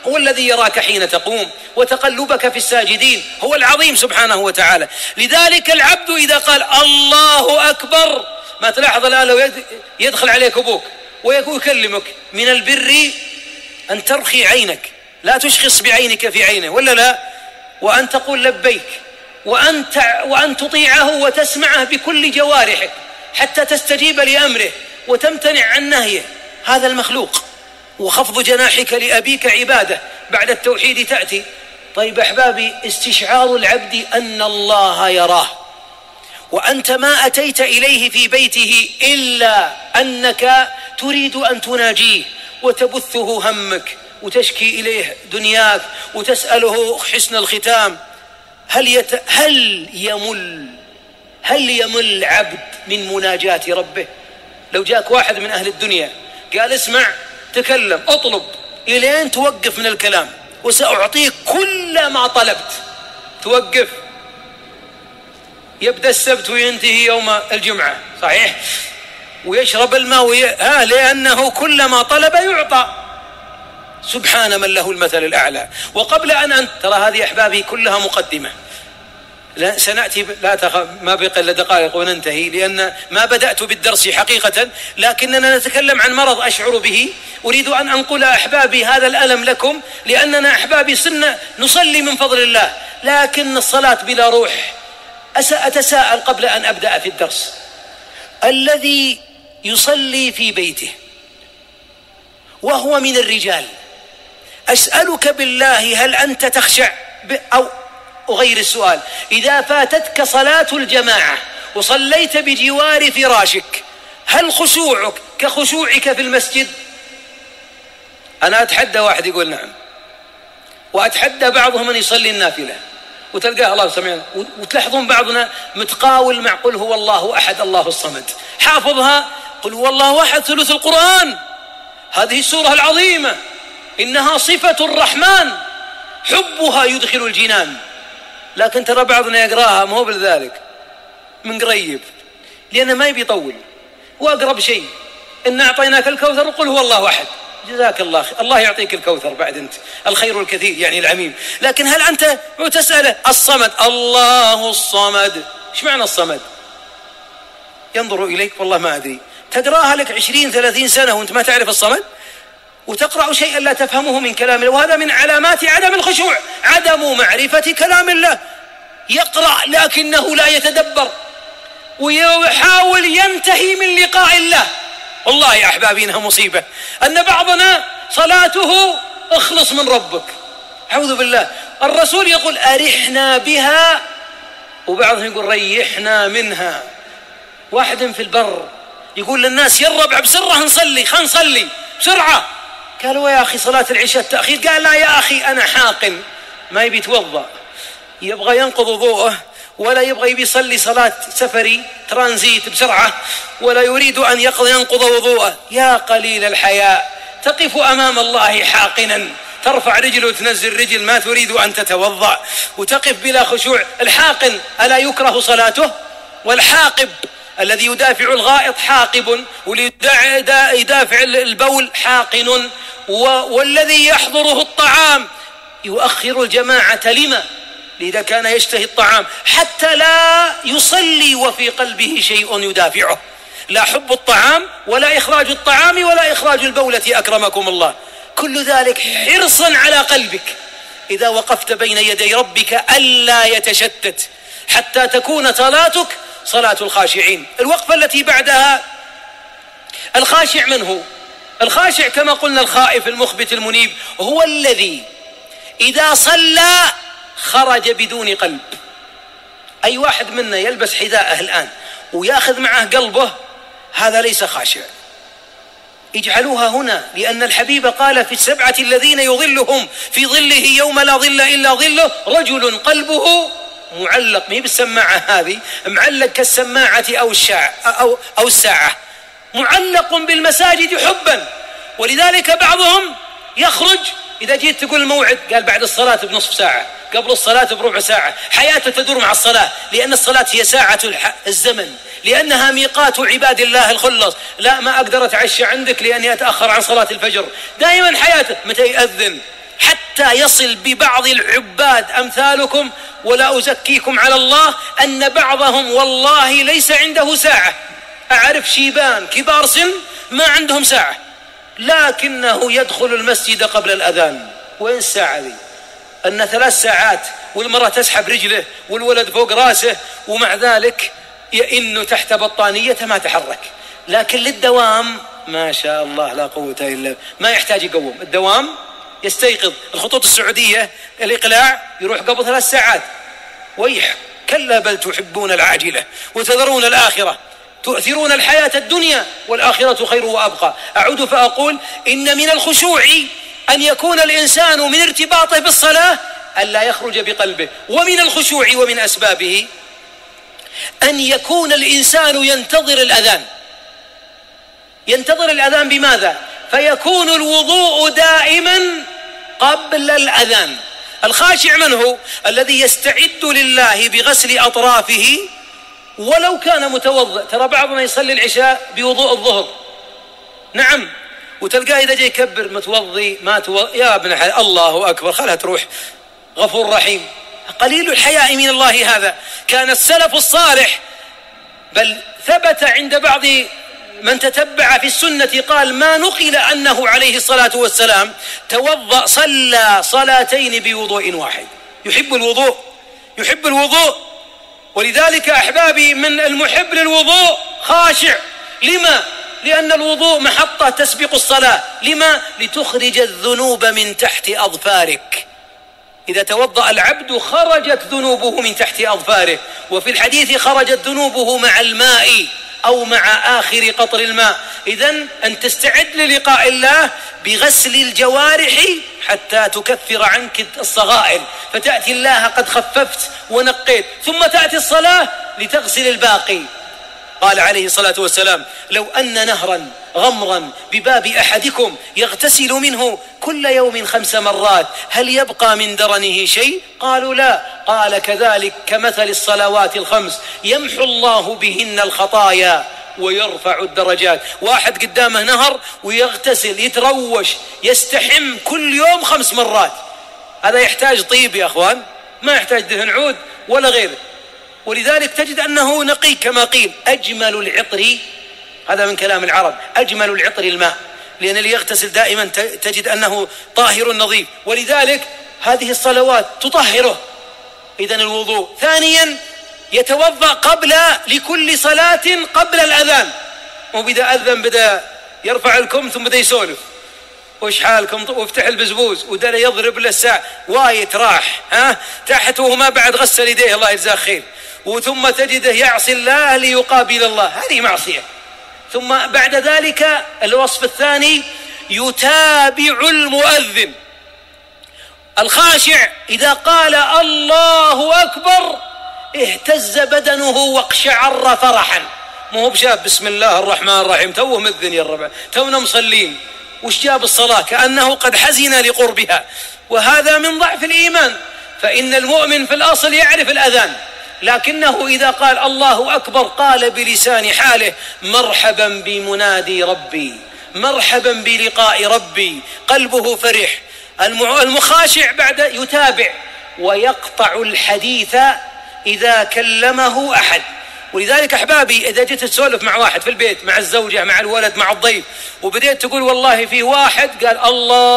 هو الذي يراك حين تقوم وتقلبك في الساجدين، هو العظيم سبحانه وتعالى. لذلك العبد إذا قال الله أكبر، ما تلاحظ الآن لو يدخل عليك أبوك ويكلمك، من البر أن ترخي عينك، لا تشخص بعينك في عينه، ولا لا، وأن تقول لبيك، وأن وأن تطيعه وتسمعه بكل جوارحك حتى تستجيب لأمره وتمتنع عن نهيه. هذا المخلوق. وخفض جناحك لأبيك عبادة، بعد التوحيد تأتي. طيب أحبابي، استشعار العبد أن الله يراه، وأنت ما أتيت إليه في بيته إلا أنك تريد أن تناجيه وتبثه همك وتشكي إليه دنياك وتسأله حسن الختام. هل, يت... هل يمل هل يمل عبد من مناجاة ربه؟ لو جاك واحد من أهل الدنيا قال اسمع تكلم اطلب إلين توقف من الكلام وسأعطيك كل ما طلبت، توقف، يبدأ السبت وينتهي يوم الجمعة، صحيح، ويشرب الماء وي... ها لأنه كل ما طلب يعطى. سبحان من له المثل الأعلى. وقبل أن أنت ترى هذه أحبابي كلها مقدمة، لا سنأتي، لا تخاف، ما بقى إلا دقائق وننتهي، لأن ما بدأت بالدرس حقيقة، لكننا نتكلم عن مرض أشعر به، أريد أن أنقل أحبابي هذا الألم لكم، لأننا أحبابي صرنا نصلي من فضل الله، لكن الصلاة بلا روح. أتساءل قبل أن أبدأ في الدرس، الذي يصلي في بيته وهو من الرجال، أسألك بالله هل أنت تخشع؟ أو أغير السؤال، إذا فاتتك صلاة الجماعة وصليت بجوار فراشك، هل خشوعك كخشوعك في المسجد؟ أنا أتحدى واحد يقول نعم، وأتحدى بعضهم من يصلي النافلة وتلقاه الله سمعنا، وتلاحظون بعضنا متقاول مع قل هو الله أحد الله الصمد، حافظها قل هو الله أحد ثلث القرآن، هذه السورة العظيمة إنها صفة الرحمن حبها يدخل الجنان، لكن ترى بعضنا يقراها ما هو بالذلك من قريب، لأنه ما يبي يطول. وأقرب شيء إن أعطيناك الكوثر قل هو الله أحد، جزاك الله خير، الله يعطيك الكوثر بعد أنت، الخير الكثير يعني العميم. لكن هل أنت تسأله الصمد، الله الصمد، إيش معنى الصمد؟ ينظر إليك والله ما أدري، تقراها لك عشرين ثلاثين سنة وأنت ما تعرف الصمد، وتقرأ شيئا لا تفهمه من كلام الله، وهذا من علامات عدم الخشوع، عدم معرفة كلام الله. يقرأ لكنه لا يتدبر، ويحاول ينتهي من لقاء الله. والله يا أحبابي إنها مصيبة أن بعضنا صلاته اخلص من ربك، أعوذ بالله. الرسول يقول أرحنا بها، وبعضهم يقول ريحنا منها. واحد في البر يقول للناس يا ربع بسرعة نصلي، خلينا نصلي بسرعة. قالوا يا أخي صلاة العشاء التأخير، قال لا يا أخي أنا حاقن، ما يبي يتوضأ، يبغى ينقض وضوءه، ولا يبغى يبي يصلي صلاة سفري ترانزيت بسرعة، ولا يريد أن ينقض وضوءه. يا قليل الحياء، تقف أمام الله حاقنا، ترفع رجل وتنزل رجل، ما تريد أن تتوضأ، وتقف بلا خشوع. الحاقن ألا يكره صلاته؟ والحاقب الذي يدافع الغائط حاقب، ويدافع البول حاقن، والذي يحضره الطعام يؤخر الجماعة لما؟ لذا كان يشتهي الطعام حتى لا يصلي وفي قلبه شيء يدافعه، لا حب الطعام ولا إخراج الطعام ولا إخراج البولة أكرمكم الله، كل ذلك حرصا على قلبك إذا وقفت بين يدي ربك ألا يتشتت، حتى تكون صلاتك صلاة الخاشعين. الوقفة التي بعدها، الخاشع من هو؟ الخاشع كما قلنا الخائف المخبت المنيب، هو الذي إذا صلى خرج بدون قلب. أي واحد منا يلبس حذاءه الآن ويأخذ معه قلبه، هذا ليس خاشع. اجعلوها هنا، لأن الحبيب قال في السبعة الذين يظلهم في ظله يوم لا ظل إلا ظله، رجل قلبه معلق، ما هي بالسماعة هذه، معلق كالسماعة أو الشاعة أو, أو الساعة، معلق بالمساجد حبا. ولذلك بعضهم يخرج إذا جيت تقول الموعد، قال بعد الصلاة بنصف ساعة، قبل الصلاة بربع ساعة، حياته تدور مع الصلاة، لأن الصلاة هي ساعة الزمن، لأنها ميقات عباد الله الخلص. لا ما أقدر أتعشى عندك لأني أتأخر عن صلاة الفجر، دائما حياته متى يأذن، حتى حتى يصل ببعض العباد أمثالكم ولا أزكيكم على الله أن بعضهم والله ليس عنده ساعة. أعرف شيبان كبار سن ما عندهم ساعة، لكنه يدخل المسجد قبل الأذان. وين الساعة ذي؟ أن ثلاث ساعات والمرأة تسحب رجله والولد فوق راسه، ومع ذلك يئن تحت بطانيته ما تحرك. لكن للدوام ما شاء الله لا قوة إلا، ما يحتاج يقوم. الدوام يستيقظ. الخطوط السعودية الإقلاع يروح قبل ثلاث ساعات. ويح كلا بل تحبون العاجلة وتذرون الآخرة تؤثرون الحياة الدنيا والآخرة خير وأبقى. أعود فأقول إن من الخشوع أن يكون الإنسان من ارتباطه بالصلاة ألا يخرج بقلبه، ومن الخشوع ومن أسبابه أن يكون الإنسان ينتظر الأذان. ينتظر الأذان بماذا؟ فيكون الوضوء دائما قبل الأذان. الخاشع من هو؟ الذي يستعد لله بغسل أطرافه ولو كان متوضئ. ترى بعضنا يصلي العشاء بوضوء الظهر، نعم، وتلقاه إذا جاي يكبر متوضي ما توضي، يا ابن الحلال الله أكبر خلها تروح، غفور رحيم. قليل الحياء من الله هذا. كان السلف الصالح بل ثبت عند بعض من تتبع في السنة قال ما نقل أنه عليه الصلاة والسلام توضأ صلى صلاتين بوضوء واحد. يحب الوضوء، يحب الوضوء. ولذلك أحبابي من المحب للوضوء خاشع. لما؟ لأن الوضوء محطة تسبق الصلاة. لما؟ لتخرج الذنوب من تحت أظفارك. إذا توضأ العبد خرجت ذنوبه من تحت أظفاره. وفي الحديث خرجت ذنوبه مع الماء أو مع آخر قطر الماء. إذن أن تستعد للقاء الله بغسل الجوارح حتى تكفر عنك الصغائر، فتأتي الله قد خففت ونقيت، ثم تأتي الصلاة لتغسل الباقي. قال عليه الصلاة والسلام لو أن نهرا غمرا بباب أحدكم يغتسل منه كل يوم خمس مرات هل يبقى من درنه شيء؟ قالوا لا. قال كذلك كمثل الصلوات الخمس يمحو الله بهن الخطايا ويرفع الدرجات. واحد قدامه نهر ويغتسل يتروش يستحم كل يوم خمس مرات، هذا يحتاج طيب يا أخوان، ما يحتاج دهن عود ولا غيره. ولذلك تجد أنه نقي كما قيل. أجمل العطر، هذا من كلام العرب، أجمل العطر الماء، لأن اللي يغتسل دائما تجد أنه طاهر نظيف. ولذلك هذه الصلوات تطهره. إذن الوضوء. ثانيا يتوضأ قبل لكل صلاة قبل الأذان. وبدأ أذن بدأ يرفع الكم ثم بدأ يسولف وش حالكم وافتح البزبوز ودل يضرب له الساعة وايت راح ها تحت وهو ما بعد غسل يديه الله يجزاه خير، وثم تجده يعصي الله ليقابل الله، هذه معصية. ثم بعد ذلك الوصف الثاني يتابع المؤذن. الخاشع إذا قال الله أكبر اهتز بدنه واقشعر فرحا. مو بشاب بسم الله الرحمن الرحيم توه مذن يا الربع تونا مصلين وش جاب الصلاة، كأنه قد حزن لقربها. وهذا من ضعف الإيمان، فإن المؤمن في الأصل يعرف الأذان، لكنه إذا قال الله أكبر قال بلسان حاله مرحبا بمنادي ربي، مرحبا بلقاء ربي، قلبه فرح. المخاشع بعد يتابع ويقطع الحديث إذا كلمه أحد. ولذلك أحبابي إذا جيت تسولف مع واحد في البيت مع الزوجة مع الولد مع الضيف وبديت تقول والله في واحد قال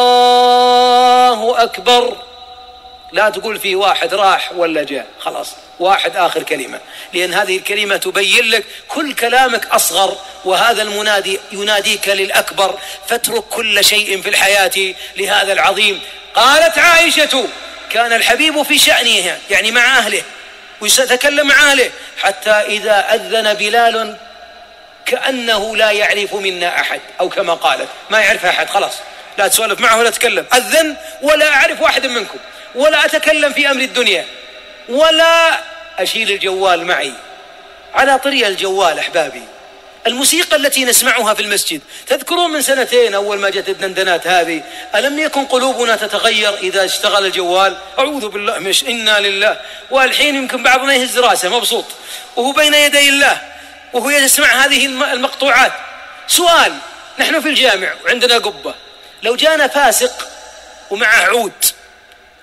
الله أكبر، لا تقول في واحد راح ولا جاء، خلاص واحد آخر كلمة، لأن هذه الكلمة تبين لك كل كلامك أصغر، وهذا المنادي يناديك للأكبر، فاترك كل شيء في الحياة لهذا العظيم. قالت عائشة كان الحبيب في شأنها يعني مع أهله ويتكلم مع أهله حتى إذا أذن بلال كأنه لا يعرف منا أحد، أو كما قالت ما يعرف أحد، خلاص لا تسولف معه ولا تكلم، أذن ولا أعرف واحد منكم ولا أتكلم في أمر الدنيا ولا أشيل الجوال معي. على طريق الجوال أحبابي الموسيقى التي نسمعها في المسجد، تذكرون من سنتين أول ما جت الدندنات هذه ألم يكن قلوبنا تتغير إذا اشتغل الجوال؟ أعوذ بالله مش إنا لله. والحين يمكن بعضنا يهز راسه مبسوط وهو بين يدي الله وهو يسمع هذه المقطوعات. سؤال، نحن في الجامع وعندنا قبة، لو جانا فاسق ومعه عود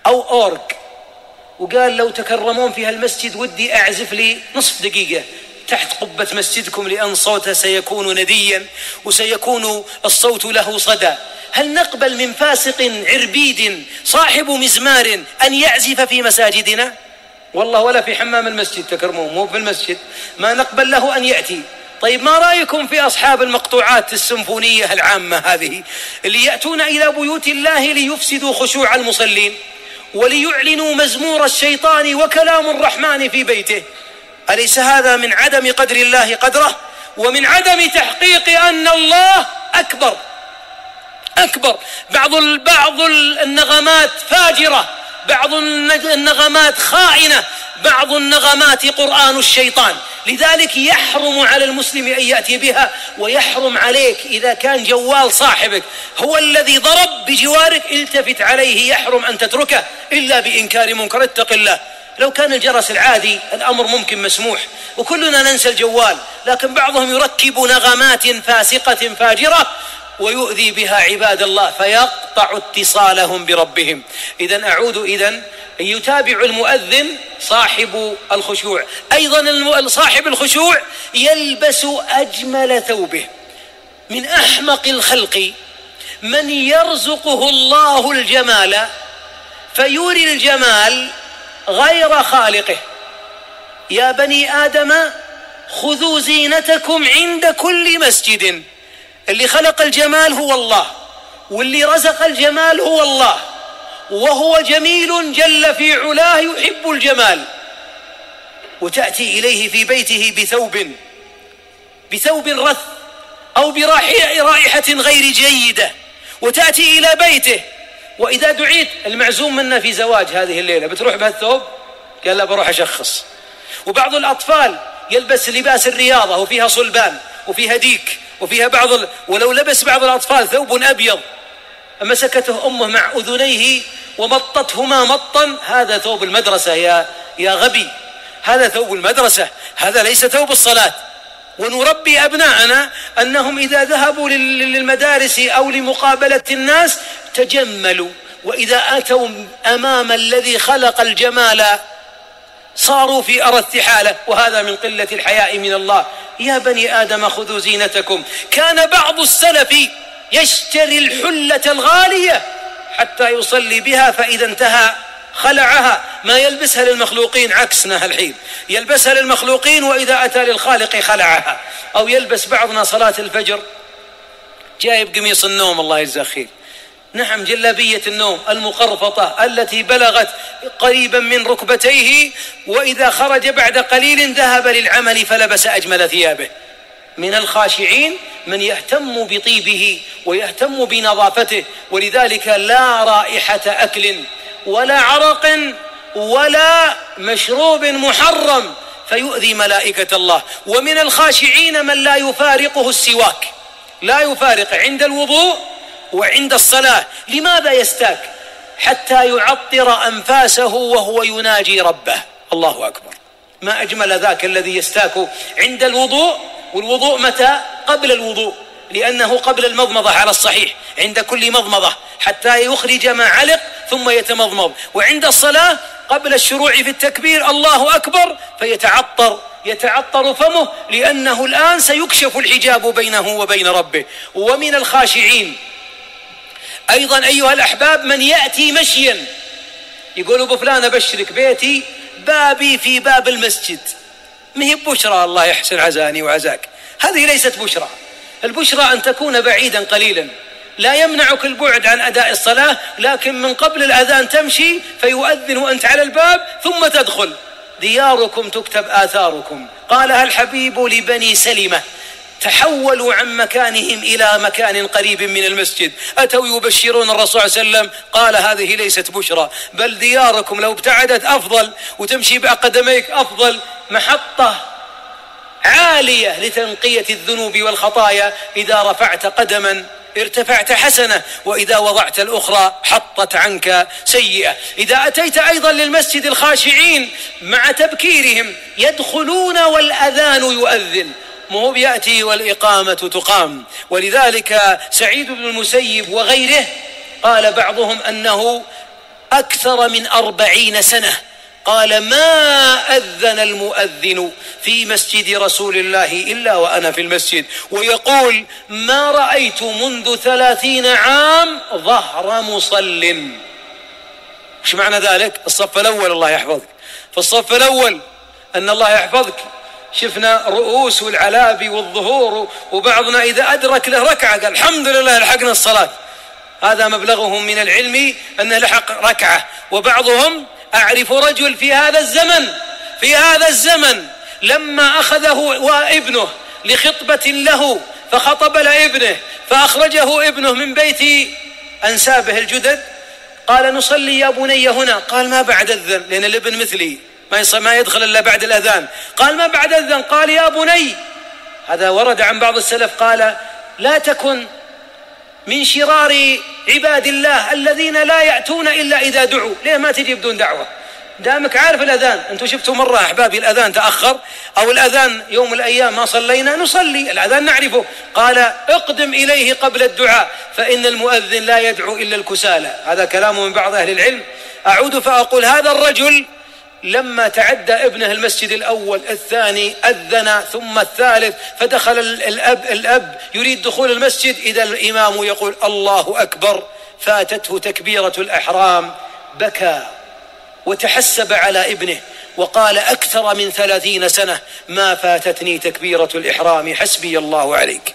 أو أورج، وقال لو تكرمون في هالمسجد ودي أعزف لي نصف دقيقة تحت قبة مسجدكم لأن صوته سيكون نديا وسيكون الصوت له صدى. هل نقبل من فاسق عربيد صاحب مزمار أن يعزف في مساجدنا؟ والله ولا في حمام المسجد تكرمون، مو في المسجد، ما نقبل له أن يأتي. طيب ما رأيكم في أصحاب المقطوعات السيمفونية العامة هذه اللي يأتون إلى بيوت الله ليفسدوا خشوع المصلين وليعلنوا مزمور الشيطان وكلام الرحمن في بيته؟ أليس هذا من عدم قدر الله قدره ومن عدم تحقيق أن الله أكبر أكبر؟ بعض بعض النغمات فاجرة، بعض النغمات خائنة، بعض النغمات قرآن الشيطان. لذلك يحرم على المسلم أن يأتي بها، ويحرم عليك إذا كان جوال صاحبك هو الذي ضرب بجوارك التفت عليه، يحرم أن تتركه إلا بإنكار منكر. اتق الله. لو كان الجرس العادي الأمر ممكن مسموح وكلنا ننسى الجوال، لكن بعضهم يركب نغمات فاسقة فاجرة ويؤذي بها عباد الله فيقطع اتصالهم بربهم. إذن أعود إذن يتابع المؤذن صاحب الخشوع. أيضا صاحب الخشوع يلبس أجمل ثوبه. من أحمق الخلق من يرزقه الله الجمال فيوري الجمال غير خالقه. يا بني آدم خذوا زينتكم عند كل مسجد. اللي خلق الجمال هو الله، واللي رزق الجمال هو الله، وهو جميل جل في علاه يحب الجمال. وتأتي إليه في بيته بثوب بثوب رث أو برائحة غير جيدة، وتأتي إلى بيته وإذا دعيت المعزوم منا في زواج هذه الليلة بتروح بهالثوب؟ قال لا بروح أشخص. وبعض الأطفال يلبس لباس الرياضة وفيها صلبان وفيها ديك وفيها بعض ال... ولو لبس بعض الأطفال ثوب أبيض مسكته أمه مع أذنيه ومطتهما مطا، هذا ثوب المدرسة يا يا غبي، هذا ثوب المدرسة، هذا ليس ثوب الصلاة. ونربي أبناءنا أنهم إذا ذهبوا للمدارس أو لمقابلة الناس تجملوا، وإذا أتوا أمام الذي خلق الجمال صاروا في أرث حالة، وهذا من قلة الحياء من الله. يا بني آدم خذوا زينتكم. كان بعض السلف يشتري الحلة الغالية حتى يصلي بها، فإذا انتهى خلعها، ما يلبسها للمخلوقين عكسنا الحين، يلبسها للمخلوقين وإذا أتى للخالق خلعها. أو يلبس بعضنا صلاة الفجر جايب قميص النوم الله يجزاه خير، نعم جلابية النوم المقرفطة التي بلغت قريبا من ركبتيه، وإذا خرج بعد قليل ذهب للعمل فلبس أجمل ثيابه. من الخاشعين من يهتم بطيبه ويهتم بنظافته، ولذلك لا رائحة أكل ولا عرق ولا مشروب محرم فيؤذي ملائكة الله. ومن الخاشعين من لا يفارقه السواك، لا يفارق عند الوضوء وعند الصلاة. لماذا يستاك؟ حتى يعطر أنفاسه وهو يناجي ربه. الله أكبر. ما أجمل ذاك الذي يستاك عند الوضوء. والوضوء متى؟ قبل الوضوء، لأنه قبل المضمضة على الصحيح، عند كل مضمضة حتى يخرج ما علق ثم يتمضمض. وعند الصلاة قبل الشروع في التكبير الله أكبر فيتعطر يتعطر فمه، لأنه الآن سيكشف الحجاب بينه وبين ربه. ومن الخاشعين أيضا أيها الأحباب من يأتي مشيا، يقول أبو فلان أبشرك بيتي بابي في باب المسجد. ما هي بشرى الله يحسن عزاني وعزاك، هذه ليست بشرى. البشرى أن تكون بعيدا قليلا، لا يمنعك البعد عن أداء الصلاة، لكن من قبل الأذان تمشي فيؤذن وأنت على الباب ثم تدخل. دياركم تكتب آثاركم، قالها الحبيب لبني سلمة، تحولوا عن مكانهم إلى مكان قريب من المسجد، أتوا يبشرون الرسول صلى الله عليه وسلم، قال هذه ليست بشرى، بل دياركم لو ابتعدت أفضل وتمشي بأقدميك أفضل، محطة عالية لتنقية الذنوب والخطايا. إذا رفعت قدما ارتفعت حسنة، وإذا وضعت الأخرى حطت عنك سيئة. إذا أتيت أيضا للمسجد الخاشعين مع تبكيرهم يدخلون والأذان يؤذن، مو بيأتي والإقامة تقام. ولذلك سعيد بن المسيب وغيره قال بعضهم أنه أكثر من أربعين سنة. قال ما أذن المؤذن في مسجد رسول الله إلا وأنا في المسجد، ويقول ما رأيت منذ ثلاثين عام ظهر مصل. ايش معنى ذلك؟ الصف الأول الله يحفظك، في الصف الأول أن الله يحفظك شفنا رؤوس والعلابي والظهور، وبعضنا إذا أدرك له ركعة قال الحمد لله لحقنا الصلاة، هذا مبلغهم من العلم أنه لحق ركعة. وبعضهم أعرف رجل في هذا الزمن في هذا الزمن لما أخذه وابنه لخطبة له فخطب لابنه فأخرجه ابنه من بيت أنسابه الجدد، قال نصلي يا بني هنا، قال ما بعد الذن، لأن الابن مثلي ما يدخل إلا بعد الأذان، قال ما بعد الذن، قال يا بني، هذا ورد عن بعض السلف، قال لا تكن من شرار عباد الله الذين لا يأتون إلا إذا دعوا. ليه ما تجي بدون دعوة؟ دامك عارف الأذان. أنتم شفتوا مرة أحبابي الأذان تأخر أو الأذان يوم الأيام ما صلينا، نصلي الأذان نعرفه، قال اقدم إليه قبل الدعاء فإن المؤذن لا يدعو إلا الكسالى. هذا كلام من بعض أهل العلم. أعود فأقول هذا الرجل لما تعدى ابنه المسجد الأول الثاني أذن ثم الثالث، فدخل الأب الأب يريد دخول المسجد، إذا الإمام يقول الله أكبر فاتته تكبيرة الإحرام، بكى وتحسب على ابنه وقال أكثر من ثلاثين سنة ما فاتتني تكبيرة الإحرام، حسبي الله عليك.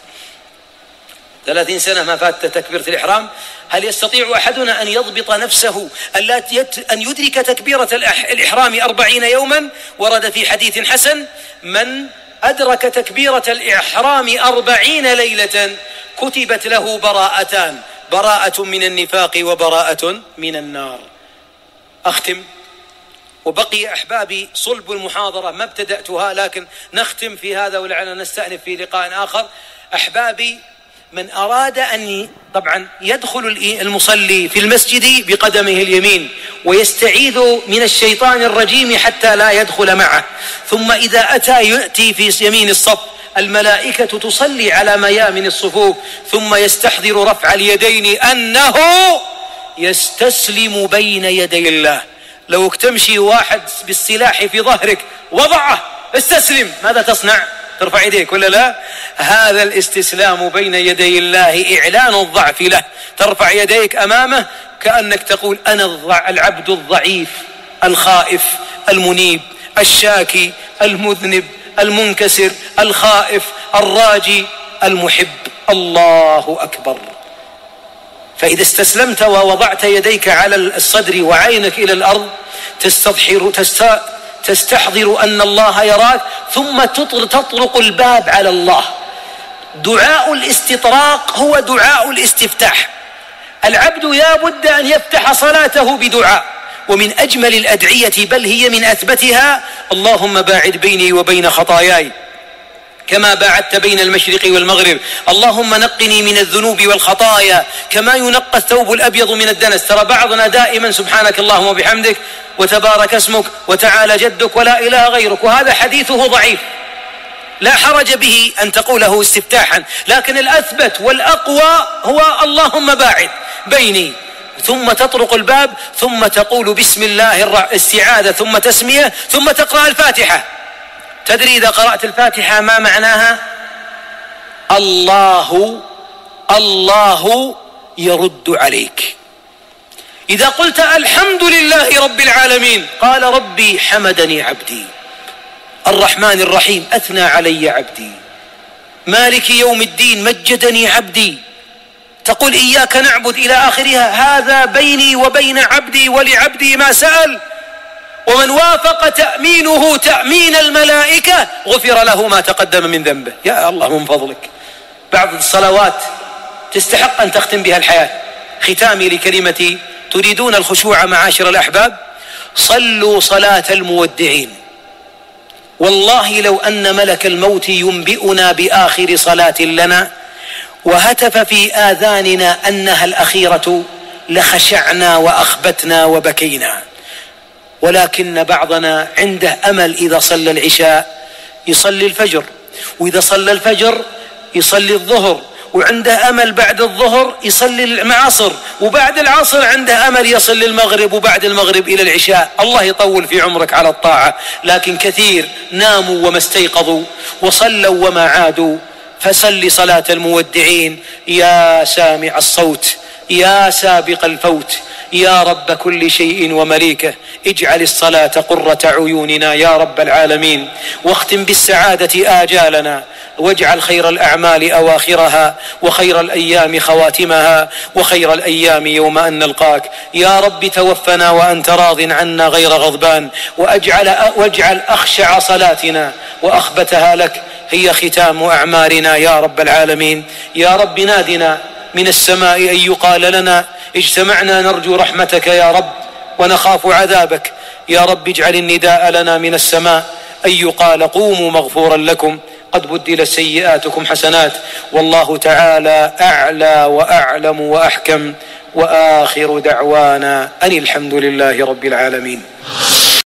ثلاثين سنة ما فات تكبيرة الإحرام. هل يستطيع أحدنا أن يضبط نفسه أن يدرك تكبيرة الإحرام أربعين يوما؟ ورد في حديث حسن من أدرك تكبيرة الإحرام أربعين ليلة كتبت له براءتان، براءة من النفاق وبراءة من النار. أختم، وبقي أحبابي صلب المحاضرة ما ابتدأتها، لكن نختم في هذا ولعلنا نستأنف في لقاء آخر. أحبابي، من أراد أن طبعا يدخل المصلي في المسجد بقدمه اليمين ويستعيذ من الشيطان الرجيم حتى لا يدخل معه، ثم إذا أتى يأتي في يمين الصف الملائكة تصلي على ميامن الصفوف، ثم يستحضر رفع اليدين أنه يستسلم بين يدي الله. لو تمشي واحد بالسلاح في ظهرك وضعه استسلم، ماذا تصنع؟ ترفع يديك ولا لا؟ هذا الاستسلام بين يدي الله إعلان الضعف له، ترفع يديك أمامه كأنك تقول أنا العبد الضعيف الخائف المنيب الشاكي المذنب المنكسر الخائف الراجي المحب. الله أكبر. فإذا استسلمت ووضعت يديك على الصدر وعينك إلى الأرض تستظهر تست تستحضر أن الله يراك، ثم تطرق الباب على الله. دعاء الاستطراق هو دعاء الاستفتاح. العبد لا بد أن يفتح صلاته بدعاء، ومن أجمل الأدعية بل هي من أثبتها اللهم باعد بيني وبين خطاياي كما باعدت بين المشرق والمغرب، اللهم نقني من الذنوب والخطايا كما ينقى الثوب الأبيض من الدنس. ترى بعضنا دائما سبحانك اللهم وبحمدك وتبارك اسمك وتعالى جدك ولا إله غيرك، وهذا حديثه ضعيف لا حرج به أن تقوله استفتاحا، لكن الأثبت والأقوى هو اللهم باعد بيني، ثم تطرق الباب ثم تقول بسم الله الاستعاذة ثم تسمية ثم تقرأ الفاتحة. تدري إذا قرأت الفاتحة ما معناها؟ الله الله يرد عليك. إذا قلت الحمد لله رب العالمين قال ربي حمدني عبدي، الرحمن الرحيم أثنى علي عبدي، مالك يوم الدين مجدني عبدي، تقول إياك نعبد إلى آخرها، هذا بيني وبين عبدي ولعبدي ما سأل، ومن وافق تأمينه تأمين الملائكة غفر له ما تقدم من ذنبه. يا الله من فضلك، بعض الصلوات تستحق أن تختم بها الحياة. ختامي لكلمتي، تريدون الخشوع معاشر الأحباب؟ صلوا صلاة المودعين. والله لو أن ملك الموت ينبئنا بآخر صلاة لنا وهتف في آذاننا أنها الأخيرة لخشعنا وأخبتنا وبكينا، ولكن بعضنا عنده أمل إذا صلى العشاء يصلي الفجر، وإذا صلى الفجر يصلي الظهر، وعنده أمل بعد الظهر يصلي العصر، وبعد العصر عنده أمل يصل المغرب، وبعد المغرب إلى العشاء. الله يطول في عمرك على الطاعة. لكن كثير ناموا وما استيقظوا، وصلوا وما عادوا. فصل صلاة المودعين يا سامع الصوت، يا سابق الفوت، يا رب كل شيء ومليكه، اجعل الصلاة قرة عيوننا يا رب العالمين، واختم بالسعادة آجالنا، واجعل خير الأعمال أواخرها، وخير الأيام خواتمها، وخير الأيام يوم أن نلقاك. يا رب توفنا وأنت راض عنا غير غضبان، وأجعل واجعل أخشع صلاتنا وأخبتها لك هي ختام أعمارنا يا رب العالمين. يا رب نادنا من السماء أن يقال لنا اجتمعنا نرجو رحمتك يا رب ونخاف عذابك. يا رب اجعل النداء لنا من السماء أن يقال قوموا مغفورا لكم قد بدلت سيئاتكم حسنات. والله تعالى أعلى وأعلم وأحكم، وآخر دعوانا أن الحمد لله رب العالمين.